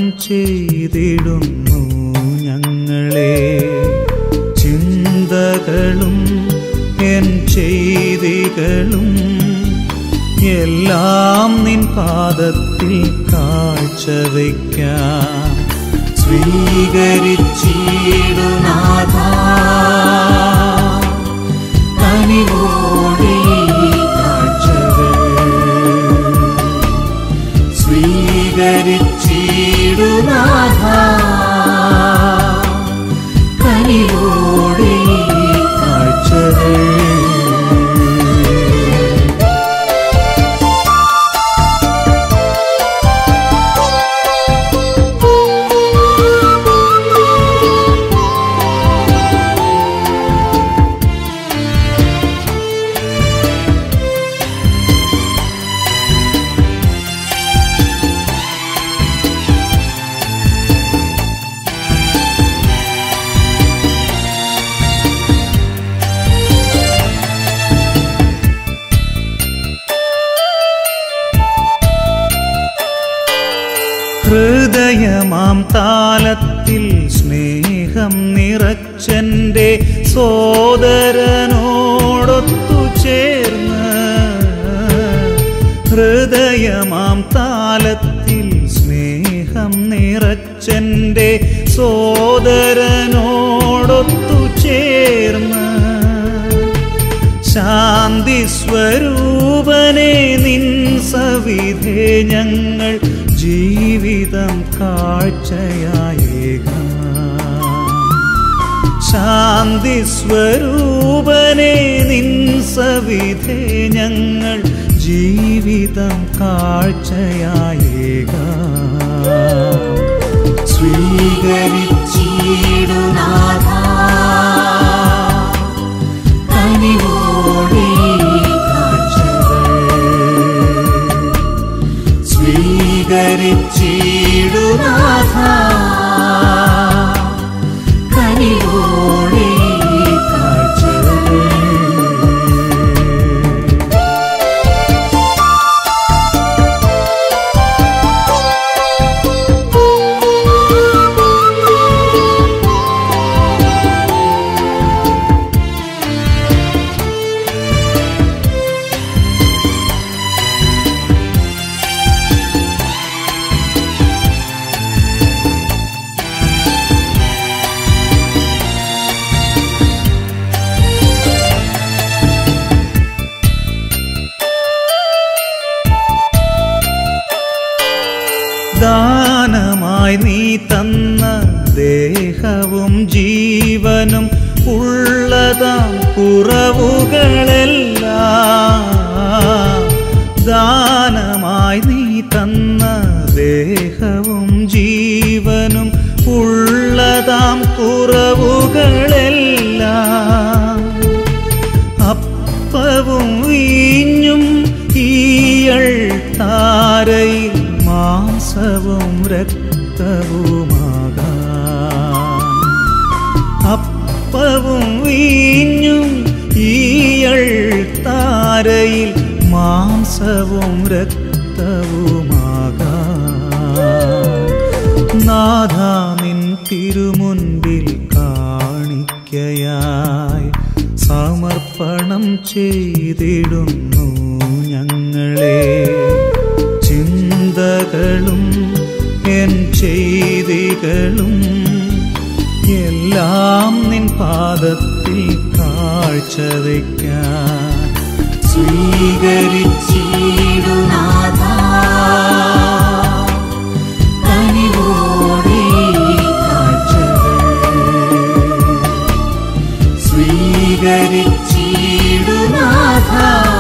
ചെയ്തിടുന്നു ഞങ്ങളെ. ചിന്തകളും എൻ ചെയ്തികളും എല്ലാം നിൻ പാദത്തിൽ കാഴ്ചവയ്ക്കാം. സ്വീകരിച്ചിടു നാഥാ കനിവോടെ കാഴ്ചകൾ. സ്വീകരിച്ചിടു നാഥാ കനിവോടെ കാഴ്ചകൾ. ഹൃദയമാം താലത്തിൽ സ്നേഹം നിറച്ചെൻ്റെ സോദരനോടൊത്തു ചേർന്ന്. ഹൃദയമാം താലത്തിൽ സ്നേഹം നിറച്ചെൻ്റെ സോദരനോടൊത്തു ചേർന്ന്. ശാന്തി സ്വരൂപനെ നിൻ സവിധേ ഞങ്ങൾ ജീവിതം കാഴ്ചയായേകാം. ശാന്തി സ്വരൂപനെ നിൻ സവിധേ ഞങ്ങൾ ജീവിതം കാഴ്ചയായേകാം. സ്വീകരിച്ചിടു നാഥാ കനിവോടെ കാഴ്ചകൾ. സ്വീകരിച്ചിടു നാഥാ കനിവോടെ കാഴ്ചകൾ. ദാനമായി നീ തന്ന ദേഹവും ജീവനും ഉള്ളതാം കുറവുകളെല്ലാം. ദാനമായി നീ തന്ന ദേഹവും ജീവനും ഉള്ളതാം കുറവുകളെല്ലാം. അപ്പവും വീഞ്ഞും ഈയൾ താരയിൽ മാംസവും രക്തവുമാകാം. അപ്പവും വീഞ്ഞും ഈയൾ താരയിൽ മാംസവും രക്തവുമാകാം. നാഥാ നിൻ തിരുമുൻപിൽ കാണിക്കയായി സമർപ്പണം ചെയ്തിടുന്നു ഞങ്ങളെ. ചിന്തകളും എൻ ചെയ്തികളും എല്ലാം നിൻ പാദത്തിൽ കാഴ്ചവയ്ക്കാം. സ്വീകരിച്ചിടു നാഥാ കനിവോടെ കാഴ്ചകൾ. സ്വീകരിച്ചിടു നാഥാ